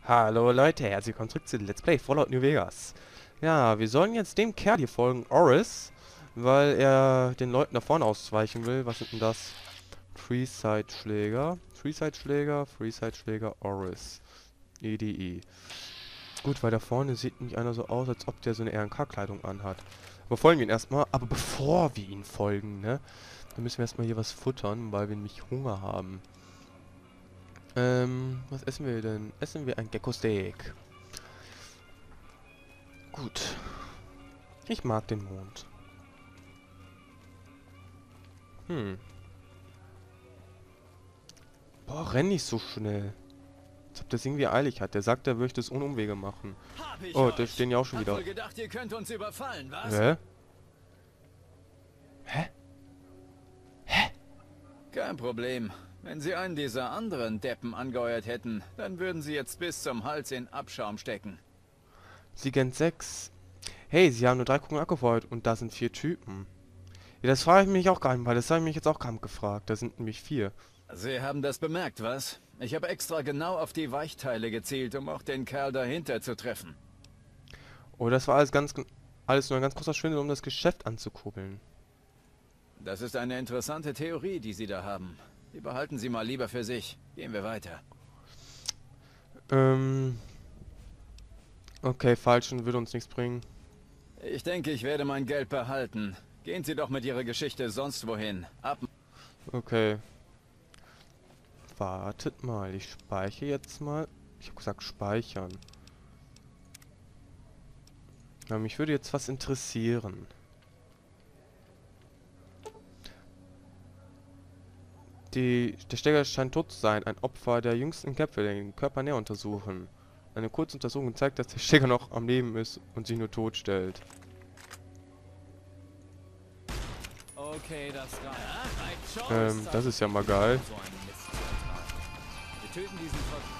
Hallo Leute, herzlich willkommen zurück zu Let's Play Fallout New Vegas. Ja, wir sollen jetzt dem Kerl hier folgen, Oris, weil er den Leuten da vorne ausweichen will. Was sind denn das? Freeside-Schläger, Freeside-Schläger, Oris. EDI. Gut, weil da vorne sieht nicht einer so aus, als ob der so eine RNK-Kleidung anhat. Aber folgen wir ihn erstmal. Aber bevor wir ihn folgen, ne, dann müssen wir erstmal hier was futtern, weil wir nämlich Hunger haben. Was essen wir denn? Essen wir ein Gecko-Steak. Gut. Ich mag den Mond. Hm. Boah, renn nicht so schnell. Als ob das irgendwie eilig hat. Der sagt, er möchte es ohne Umwege machen. Hab ich Oh, da euch. stehen ja auch schon Hab wieder. wohl gedacht, ihr könnt uns überfallen, was? Hä? Hä? Kein Problem. Wenn sie einen dieser anderen Deppen angeheuert hätten, dann würden sie jetzt bis zum Hals in Abschaum stecken. Sigent 6. Hey, sie haben nur 3 Kugeln abgefeuert und da sind 4 Typen. Ja, das frage ich mich auch gar nicht, weil das habe ich mich jetzt auch gerade gefragt. Da sind nämlich 4. Sie haben das bemerkt, was? Ich habe extra genau auf die Weichteile gezielt, um auch den Kerl dahinter zu treffen. Oh, das war alles nur ein ganz großer Schwindel, um das Geschäft anzukurbeln. Das ist eine interessante Theorie, die Sie da haben. Die behalten Sie mal lieber für sich. Gehen wir weiter. Ähm. Okay, falschen würde uns nichts bringen. Ich denke, ich werde mein Geld behalten. Gehen Sie doch mit Ihrer Geschichte sonst wohin. Ab. Okay. Wartet mal, ich speichere jetzt mal. Ich habe gesagt speichern. Ja, mich würde jetzt was interessieren. Der Stecker scheint tot zu sein. Ein Opfer der jüngsten Kämpfe, der den Körper näher untersuchen. Eine kurze Untersuchung zeigt, dass der Stecker noch am Leben ist und sich nur tot stellt. Okay, das reicht. Das ist ja mal geil. Wir töten diesen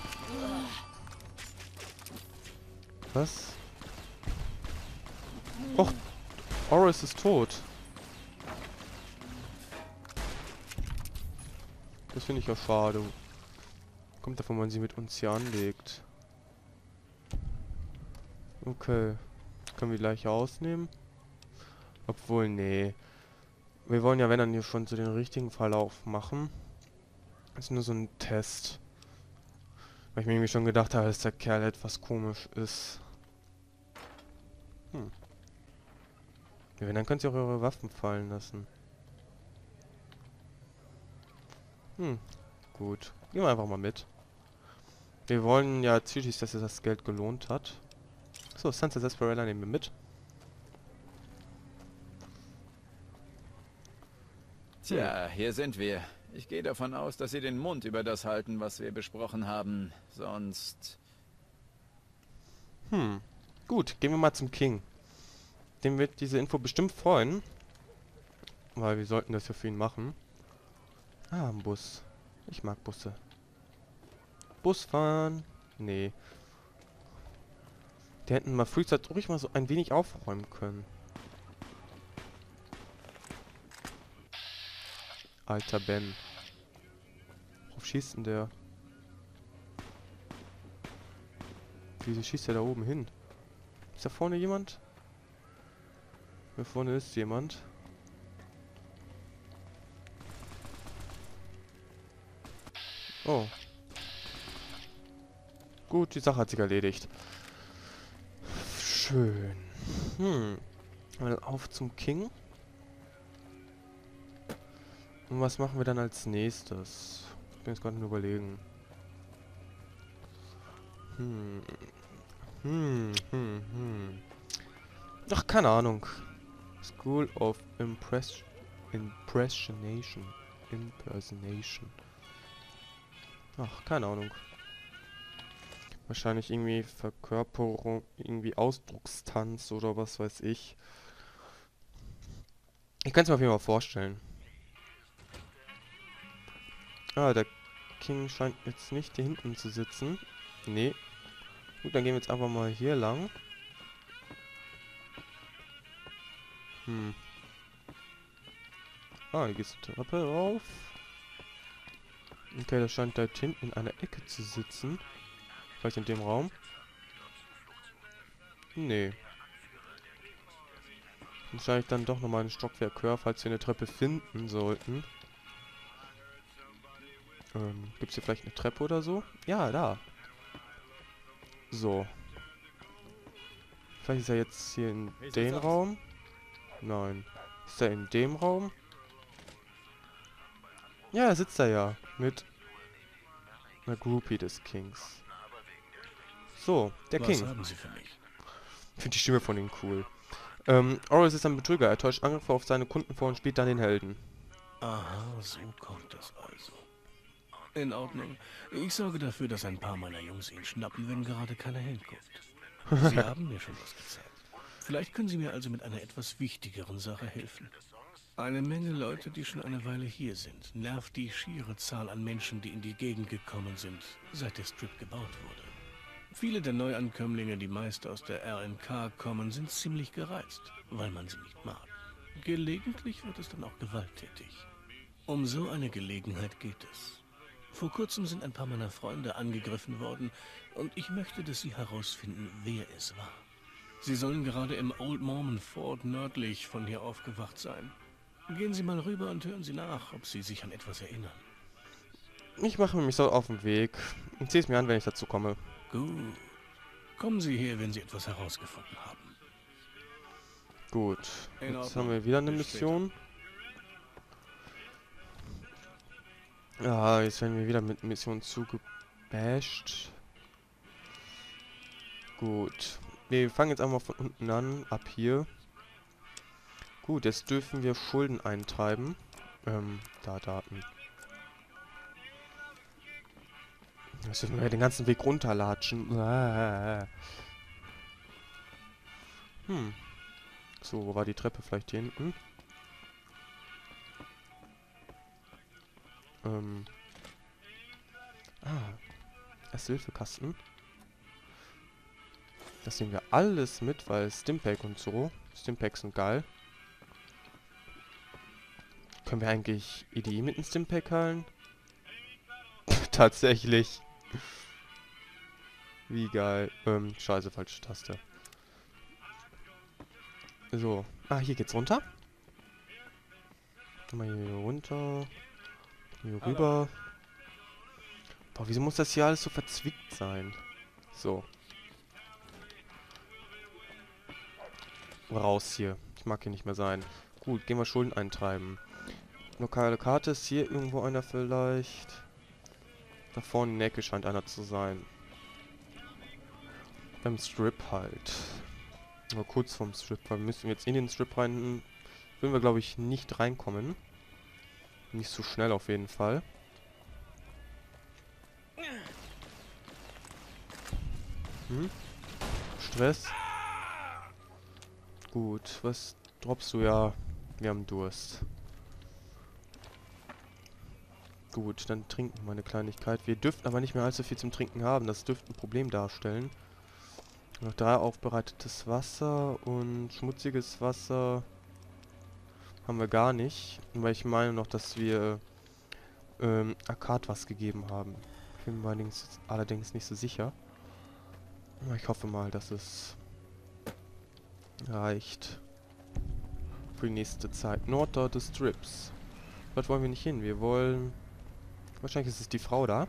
Was? Och, Oris ist tot. Das finde ich ja schade. Kommt davon, wenn man sie mit uns hier anlegt. Okay. Können wir gleich ausnehmen? Obwohl, nee. Wir wollen ja, wenn dann hier schon so den richtigen Verlauf machen. Das ist nur so ein Test. Weil ich mir irgendwie schon gedacht habe, dass der Kerl etwas komisch ist. Hm. Ja, wenn, dann könnt ihr auch eure Waffen fallen lassen. Hm. Gut. Gehen wir einfach mal mit. Wir wollen ja schließlich, dass es das Geld gelohnt hat. So, Sunset Sarsaparilla nehmen wir mit. Tja, hier sind wir. Ich gehe davon aus, dass Sie den Mund über das halten, was wir besprochen haben. Sonst... Gut, gehen wir mal zum King. Dem wird diese Info bestimmt freuen. Weil wir sollten das ja für ihn machen. Ah, ein Bus. Ich mag Busse. Bus fahren? Nee. Die hätten mal frühzeitig ruhig mal so ein wenig aufräumen können. Alter Ben. Worauf schießt denn der? Wieso schießt der da oben hin? Ist da vorne jemand? Da vorne ist jemand. Oh. Gut, die Sache hat sich erledigt. Schön. Mal auf zum King. Und was machen wir dann als nächstes? Ich bin jetzt gerade nur überlegen. Ach, keine Ahnung. School of Impressionation. Impersonation. Ach, keine Ahnung. Wahrscheinlich irgendwie Verkörperung, irgendwie Ausdruckstanz oder was weiß ich. Ich kann es mir auf jeden Fall vorstellen. Ah, der King scheint jetzt nicht hier hinten zu sitzen. Nee. Gut, dann gehen wir jetzt einfach mal hier lang. Ah, hier geht's eine Treppe rauf. Okay, das scheint da hinten in einer Ecke zu sitzen. Vielleicht in dem Raum? Nee. Wahrscheinlich dann doch nochmal ein Stockwerk höher, falls wir eine Treppe finden sollten. Gibt es hier vielleicht eine Treppe oder so? Ja, da. So. Vielleicht ist er jetzt hier in den Raum. Nein. Ist er in dem Raum? Ja, da sitzt er ja. Mit einer Groupie des Kings. So, der Was King. haben Sie für mich? Ich finde die Stimme von ihm cool. Oris ist ein Betrüger. Er täuscht Angriffe auf seine Kunden vor und spielt dann den Helden. Aha, so kommt das also. In Ordnung. Ich sorge dafür, dass ein paar meiner Jungs ihn schnappen, wenn gerade keiner hinguckt. Sie haben mir schon was gezeigt. Vielleicht können Sie mir also mit einer etwas wichtigeren Sache helfen. Eine Menge Leute, die schon eine Weile hier sind, nervt die schiere Zahl an Menschen, die in die Gegend gekommen sind, seit der Strip gebaut wurde. Viele der Neuankömmlinge, die meist aus der RNK kommen, sind ziemlich gereizt, weil man sie nicht mag. Gelegentlich wird es dann auch gewalttätig. Um so eine Gelegenheit geht es. Vor kurzem sind ein paar meiner Freunde angegriffen worden und ich möchte, dass Sie herausfinden, wer es war. Sie sollen gerade im Old Mormon Fort nördlich von hier aufgewacht sein. Gehen Sie mal rüber und hören Sie nach, ob Sie sich an etwas erinnern. Ich mache mich so auf den Weg. Ich ziehe es mir an, wenn ich dazu komme. Gut. Kommen Sie her, wenn Sie etwas herausgefunden haben. Gut. In Jetzt Ordnung. haben wir wieder eine Bis Mission. Ja, jetzt werden wir wieder mit Mission zugebasht. Gut. Wir fangen jetzt einmal von unten an, ab hier. Gut, jetzt dürfen wir Schulden eintreiben. Daten. Jetzt dürfen wir den ganzen Weg runterlatschen. So, wo war die Treppe? Vielleicht hier hinten? Erste-Hilfe-Kasten. Das nehmen wir alles mit, weil Stimpack und so. Stimpaks sind geil. Können wir eigentlich EDI mit einem Stimpack heilen? Tatsächlich. Wie geil. Scheiße, falsche Taste. So. Ah, hier geht's runter. Mal hier runter. Hier rüber. Boah, wieso muss das hier alles so verzwickt sein? So. Raus hier. Ich mag hier nicht mehr sein. Gut, gehen wir Schulden eintreiben. Lokale Karte, ist hier irgendwo einer vielleicht? Da vorne in der Ecke scheint einer zu sein. Beim Strip halt. Nur kurz vorm Strip, weil wir müssen jetzt in den Strip rein. Würden wir, glaube ich, nicht reinkommen. Nicht so schnell auf jeden Fall. Stress. Gut, was droppst du? Ja, wir haben Durst. Gut, dann trinken wir eine Kleinigkeit. Wir dürften aber nicht mehr allzu viel zum Trinken haben. Das dürfte ein Problem darstellen. Noch 3 aufbereitetes Wasser und schmutziges Wasser haben wir gar nicht. Weil ich meine noch, dass wir Akkad was gegeben haben. Ich bin mir allerdings nicht so sicher. Aber ich hoffe mal, dass es reicht. Für die nächste Zeit. Nord des Strips. Dort wollen wir nicht hin. Wir wollen... Wahrscheinlich ist es die Frau da.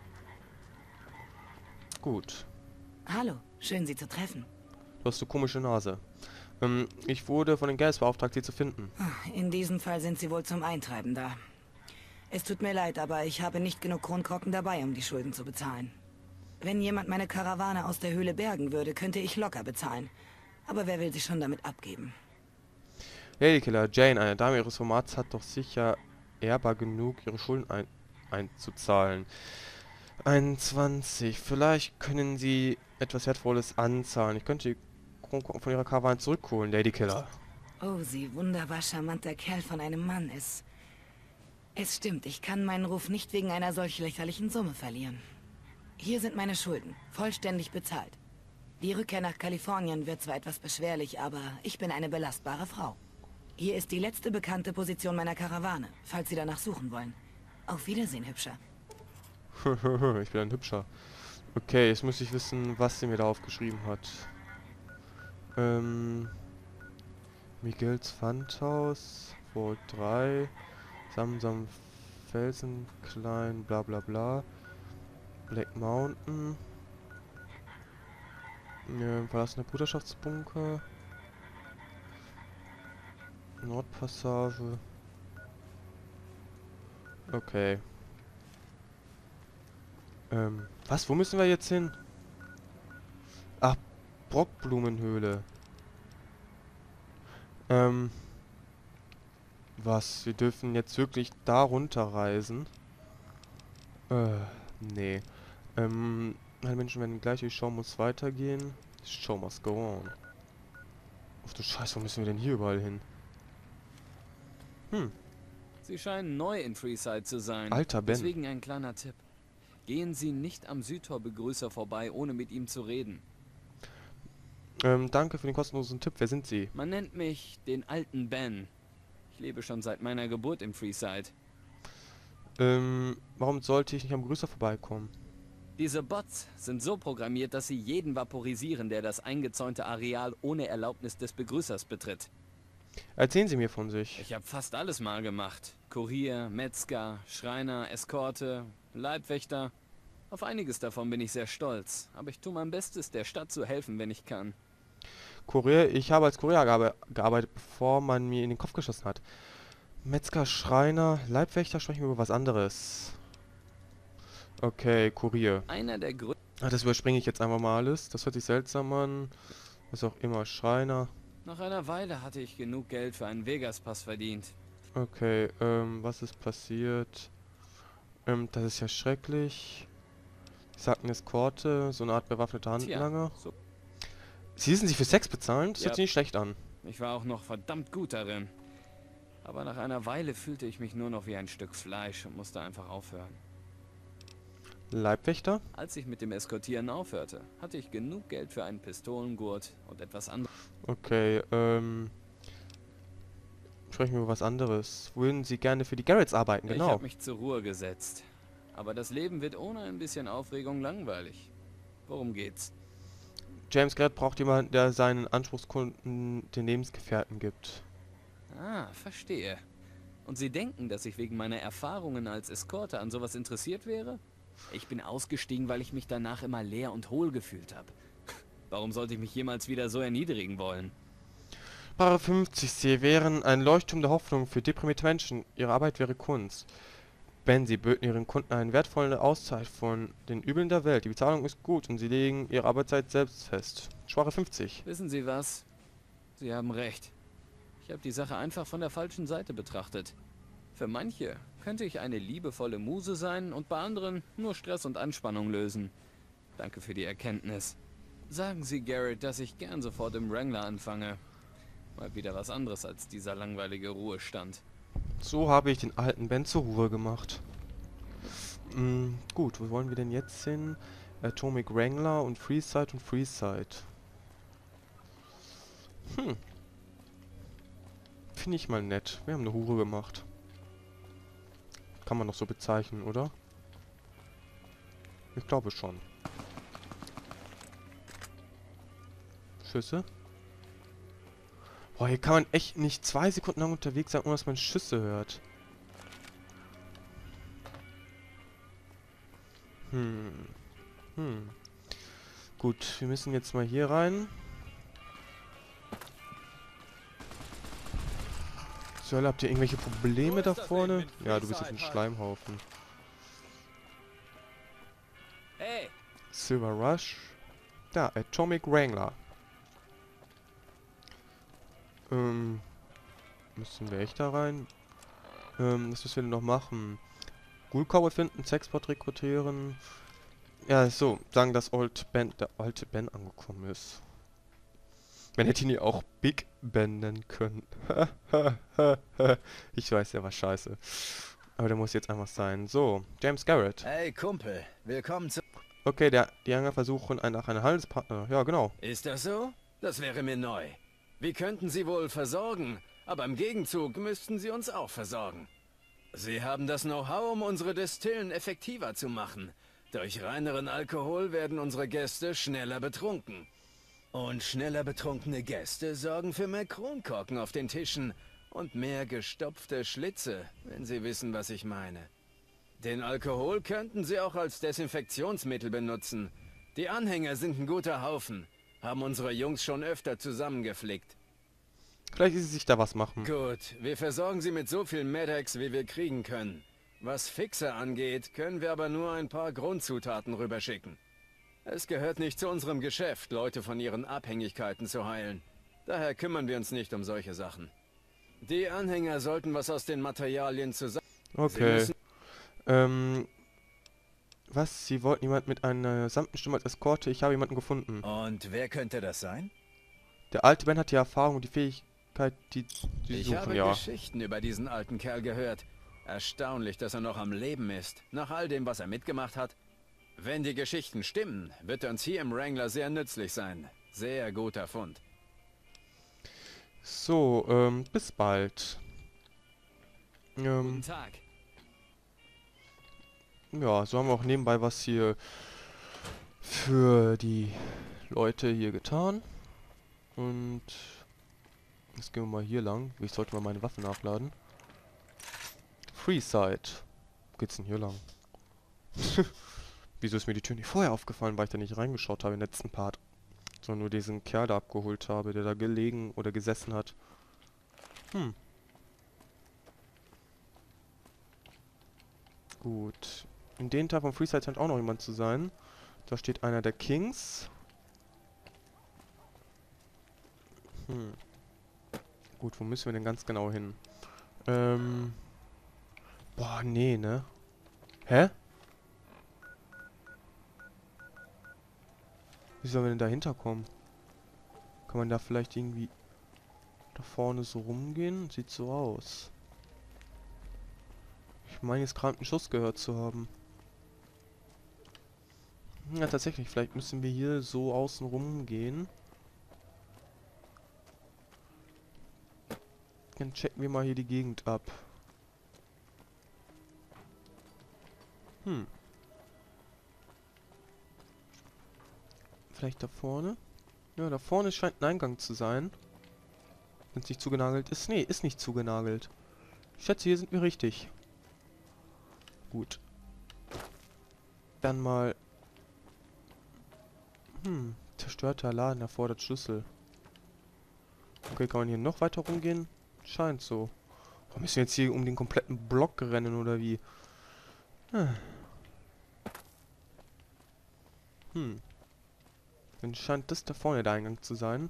Gut. Hallo, schön Sie zu treffen. Du hast so komische Nase. Ich wurde von den Gas beauftragt, sie zu finden. In diesem Fall sind Sie wohl zum Eintreiben da. Es tut mir leid, aber ich habe nicht genug Kronkorken dabei, um die Schulden zu bezahlen. Wenn jemand meine Karawane aus der Höhle bergen würde, könnte ich locker bezahlen. Aber wer will sich schon damit abgeben? Ladykiller, Jane, eine Dame ihres Formats, hat doch sicher ehrbar genug, ihre Schulden einzuzahlen. 21. Vielleicht können Sie etwas Wertvolles anzahlen. Ich könnte die Kronkorken von Ihrer Karawane zurückholen, Ladykiller. Oh, Sie wunderbar charmanter Kerl von einem Mann. Es stimmt, ich kann meinen Ruf nicht wegen einer solch lächerlichen Summe verlieren. Hier sind meine Schulden, vollständig bezahlt. Die Rückkehr nach Kalifornien wird zwar etwas beschwerlich, aber ich bin eine belastbare Frau. Hier ist die letzte bekannte Position meiner Karawane, falls Sie danach suchen wollen. Auf Wiedersehen, Hübscher. Ich bin ein Hübscher. Okay, jetzt muss ich wissen, was sie mir da aufgeschrieben hat. Miguels Pfandhaus, Vault 3, Samsam Felsenklein, bla bla bla. Black Mountain. Verlassener Bruderschaftsbunker. Nordpassage. Okay. Was? Wo müssen wir jetzt hin? Ach, Brockblumenhöhle. Was? Wir dürfen jetzt wirklich da runterreisen? Nee. Alle Menschen werden gleich, die Show muss weitergehen. Die Show must go on. Ach du Scheiße, wo müssen wir denn hier überall hin? Sie scheinen neu in Freeside zu sein. Alter Ben. Deswegen ein kleiner Tipp. Gehen Sie nicht am Südtor-Begrüßer vorbei, ohne mit ihm zu reden. Danke für den kostenlosen Tipp. Wer sind Sie? Man nennt mich den alten Ben. Ich lebe schon seit meiner Geburt in Freeside. Warum sollte ich nicht am Begrüßer vorbeikommen? Diese Bots sind so programmiert, dass sie jeden vaporisieren, der das eingezäunte Areal ohne Erlaubnis des Begrüßers betritt. Erzählen Sie mir von sich. Ich habe fast alles mal gemacht. Kurier, Metzger, Schreiner, Eskorte, Leibwächter. Auf einiges davon bin ich sehr stolz, aber ich tue mein Bestes, der Stadt zu helfen, wenn ich kann. Kurier, ich habe als Kurier gearbeitet, bevor man mir in den Kopf geschossen hat. Metzger, Schreiner, Leibwächter, sprechen wir über was anderes. Okay, Kurier. Einer der größten... Das überspringe ich jetzt einfach mal alles. Das hört sich seltsam an. Was auch immer, Schreiner. Nach einer Weile hatte ich genug Geld für einen Vegas-Pass verdient. Okay, was ist passiert? Das ist ja schrecklich. Sie sagten Eskorte, so eine Art bewaffneter Handlanger. So. Sie ließen sich für Sex bezahlen? Das Ja. hört sich nicht schlecht an. Ich war auch noch verdammt gut darin. Aber nach einer Weile fühlte ich mich nur noch wie ein Stück Fleisch und musste einfach aufhören. Leibwächter? Als ich mit dem Eskortieren aufhörte, hatte ich genug Geld für einen Pistolengurt und etwas anderes. Okay, sprechen wir über was anderes. Würden Sie gerne für die Garretts arbeiten? Ich Genau. habe mich zur Ruhe gesetzt. Aber das Leben wird ohne ein bisschen Aufregung langweilig. Worum geht's? James Garrett braucht jemanden, der seinen Anspruchskunden den Lebensgefährten gibt. Ah, verstehe. Und Sie denken, dass ich wegen meiner Erfahrungen als Eskorte an sowas interessiert wäre? Ich bin ausgestiegen, weil ich mich danach immer leer und hohl gefühlt habe. Warum sollte ich mich jemals wieder so erniedrigen wollen? Paragraph 50. Sie wären ein Leuchtturm der Hoffnung für deprimierte Menschen. Ihre Arbeit wäre Kunst. Ben, Sie böten Ihren Kunden eine wertvolle Auszeit von den Übeln der Welt. Die Bezahlung ist gut und Sie legen Ihre Arbeitszeit selbst fest. Sprache 50. Wissen Sie was? Sie haben recht. Ich habe die Sache einfach von der falschen Seite betrachtet. Für manche könnte ich eine liebevolle Muse sein und bei anderen nur Stress und Anspannung lösen. Danke für die Erkenntnis. Sagen Sie Garrett, dass ich gern sofort im Wrangler anfange. Mal wieder was anderes als dieser langweilige Ruhestand. So habe ich den alten Ben zur Ruhe gemacht. Gut, wo wollen wir denn jetzt hin? Atomic Wrangler und Freeside und Freeside. Finde ich mal nett. Wir haben eine Hure gemacht. Kann man doch so bezeichnen, oder? Ich glaube schon. Schüsse? Boah, hier kann man echt nicht 2 Sekunden lang unterwegs sein, ohne dass man Schüsse hört. Gut, wir müssen jetzt mal hier rein. So, habt ihr irgendwelche Probleme da vorne? Ja, du bist jetzt ein Schleimhaufen. Hey! Silver Rush. Da, Atomic Wrangler. Müssen wir echt da rein? Was müssen wir denn noch machen? Ghoul-Cowboy finden, Sexbot rekrutieren. Ja, so, sagen, dass der alte Ben angekommen ist. Man hätte ihn ja auch Big Ben nennen können. Ich weiß, der war scheiße. Aber der muss jetzt einfach sein. So, James Garrett. Hey Kumpel, willkommen zu... Okay, die Anhänger versuchen nach einem Handelspartner. Ja, genau. Ist das so? Das wäre mir neu. Wir könnten sie wohl versorgen, aber im Gegenzug müssten sie uns auch versorgen. Sie haben das Know-how, um unsere Destillen effektiver zu machen. Durch reineren Alkohol werden unsere Gäste schneller betrunken. Und schneller betrunkene Gäste sorgen für mehr Kronkorken auf den Tischen und mehr gestopfte Schlitze, wenn Sie wissen, was ich meine. Den Alkohol könnten Sie auch als Desinfektionsmittel benutzen. Die Anhänger sind ein guter Haufen, haben unsere Jungs schon öfter zusammengeflickt. Vielleicht ließe sich da was machen. Gut, wir versorgen Sie mit so viel Medex, wie wir kriegen können. Was Fixer angeht, können wir aber nur ein paar Grundzutaten rüberschicken. Es gehört nicht zu unserem Geschäft, Leute von ihren Abhängigkeiten zu heilen. Daher kümmern wir uns nicht um solche Sachen. Die Anhänger sollten was aus den Materialien zusammen... Okay. Was? Sie wollten jemand mit einer sanften Stimme als Eskorte? Ich habe jemanden gefunden. Und wer könnte das sein? Der alte Ben hat die Erfahrung und die Fähigkeit, die Ich suchen, habe ja. Geschichten über diesen alten Kerl gehört. Erstaunlich, dass er noch am Leben ist, nach all dem, was er mitgemacht hat. Wenn die Geschichten stimmen, wird er uns hier im Wrangler sehr nützlich sein. Sehr guter Fund. So, bis bald. Guten Tag. Ja, so haben wir auch nebenbei was hier für die Leute hier getan. Und jetzt gehen wir mal hier lang. Ich sollte mal meine Waffe nachladen. Freeside. Wo geht's denn hier lang? Wieso ist mir die Tür nicht vorher aufgefallen, weil ich da nicht reingeschaut habe im letzten Part. Sondern nur diesen Kerl da abgeholt habe, der da gelegen oder gesessen hat. Gut. In dem Teil von Freeside scheint auch noch jemand zu sein. Da steht einer der Kings. Gut, wo müssen wir denn ganz genau hin? Boah, nee, ne? Hä? Wie sollen wir denn dahinter kommen? Kann man da vielleicht irgendwie da vorne so rumgehen? Sieht so aus. Ich meine, jetzt gerade einen Schuss gehört zu haben. Ja, tatsächlich. Vielleicht müssen wir hier so außen rum gehen. Dann checken wir mal hier die Gegend ab. Vielleicht da vorne? Ja, da vorne scheint ein Eingang zu sein. Wenn es nicht zugenagelt ist. Nee, ist nicht zugenagelt. Ich schätze, hier sind wir richtig. Gut. Dann mal... zerstörter Laden erfordert Schlüssel. Okay, kann man hier noch weiter rumgehen? Scheint so. Oh, müssen wir jetzt hier um den kompletten Block rennen, oder wie? Dann scheint das da vorne der Eingang zu sein.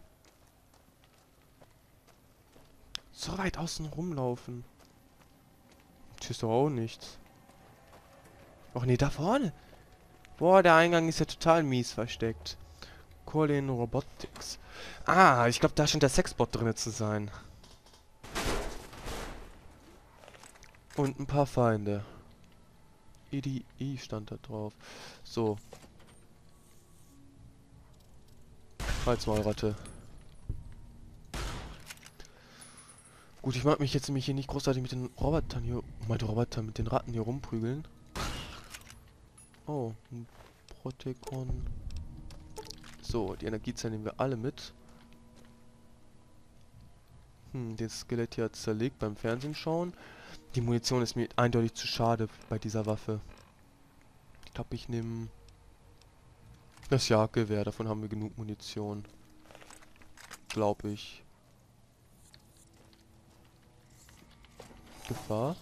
So weit außen rumlaufen. Hier ist doch auch nichts. Och nee, da vorne. Boah, der Eingang ist ja total mies versteckt. Colin Robotics. Ah, ich glaube, da scheint der Sexbot drin zu sein. Und ein paar Feinde. EDI stand da drauf. So. Ratte. Gut, ich mag mich jetzt nämlich hier nicht großartig mit den Robotern hier... mit den Ratten hier rumprügeln. Oh, ein Protekon. So, die Energiezellen nehmen wir alle mit. Das Skelett hier hat zerlegt beim Fernsehen schauen. Die Munition ist mir eindeutig zu schade bei dieser Waffe. Ich glaube, ich nehme das Jagdgewehr. Davon haben wir genug Munition. Glaube ich. Gefahr.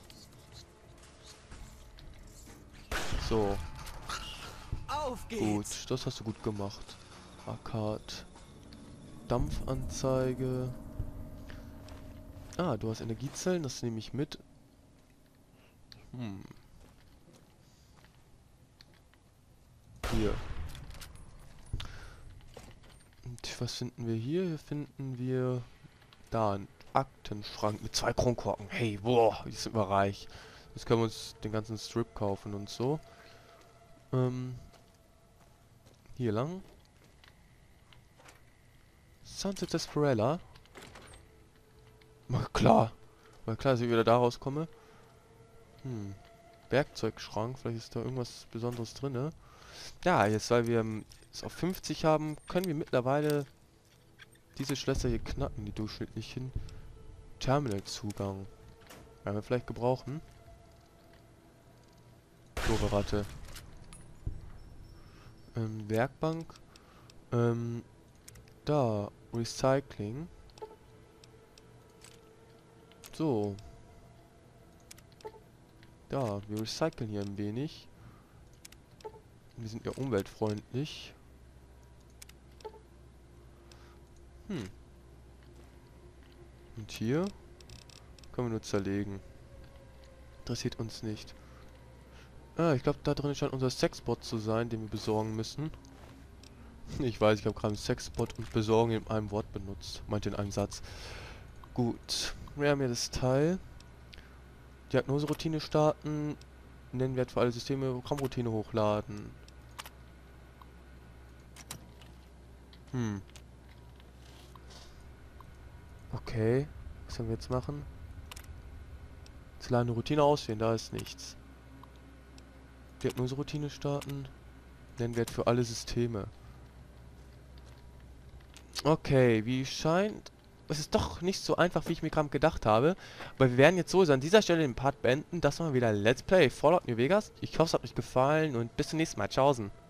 So. Auf geht's! Gut, das hast du gut gemacht. Arcade. Dampfanzeige. Ah, du hast Energiezellen, das nehme ich mit. Hier. Und was finden wir hier? Hier finden wir da einen Aktenschrank mit 2 Kronkorken. Hey, boah, jetzt sind wir reich. Jetzt können wir uns den ganzen Strip kaufen und so. Hier lang. Sunset Desperella. Mal klar. Mal klar, dass ich wieder da rauskomme. Werkzeugschrank. Vielleicht ist da irgendwas Besonderes drin, ne? Ja, jetzt weil wir es auf 50 haben, können wir mittlerweile diese Schlösser hier knacken, die durchschnittlichen Terminalzugang. Werden wir vielleicht gebrauchen. Doofe Ratte. Werkbank. Da. Recycling. So. Da, wir recyceln hier ein wenig. Wir sind ja umweltfreundlich. Und hier können wir nur zerlegen. Interessiert uns nicht. Ah, ich glaube, da drin scheint unser Sexbot zu sein, den wir besorgen müssen. Ich weiß, ich habe gerade Sexbot und besorgen in einem Wort benutzt. Meinte in einem Satz. Gut. Wir haben hier das Teil. Diagnoseroutine starten. Nennwert für alle Systeme. Programmroutine hochladen. Okay. Was sollen wir jetzt machen? Jetzt laden eine Routine auswählen. Da ist nichts. Diagnoseroutine starten. Nennwert für alle Systeme. Okay, wie scheint... Es ist doch nicht so einfach, wie ich mir gerade gedacht habe. Aber wir werden jetzt so an dieser Stelle den Part beenden. Das war wieder Let's Play Fallout New Vegas. Ich hoffe, es hat euch gefallen und bis zum nächsten Mal. Tschaußen.